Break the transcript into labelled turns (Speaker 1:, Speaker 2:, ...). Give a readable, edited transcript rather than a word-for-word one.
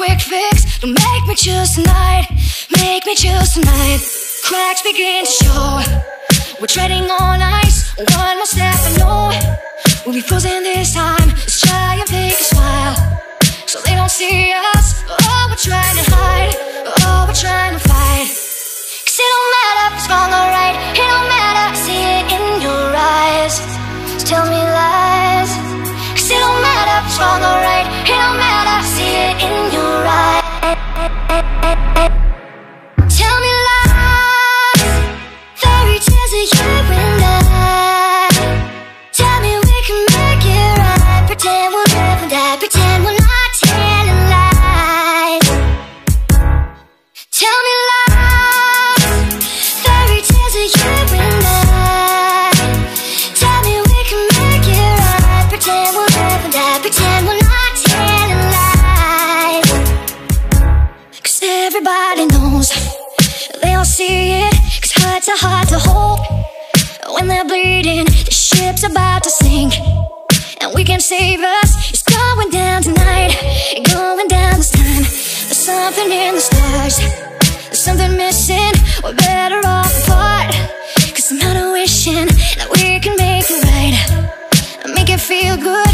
Speaker 1: quick fix to make me choose tonight. Make me choose tonight. Cracks begin to show. We're treading on ice. One more step and know we'll be frozen this time. Let's try and take a smile so they don't see us. Oh, we're trying to hide. Oh, we're trying to fight. 'Cause it don't matter if it's wrong or right. It don't matter, I see it in your eyes. So tell me lies. 'Cause it don't matter if it's wrong or right. It don't matter, I see it in your eyes. Tell me lies. Fairy tales of you and I. Tell me we can make it right. Pretend we'll never die. Pretend we're not telling lies. Tell me lies. Fairy tales of you and I. Tell me we can make it right. Pretend we'll never die. Pretend we're not telling lies. 'Cause everybody knows, they all see it. 'Cause hearts are hard to hold. When they're bleeding, the ship's about to sink, and we can save us. It's going down tonight. It's going down this time. There's something in the stars. There's something missing. We're better off apart. 'Cause I'm not wishing that we can make it right and make it feel good.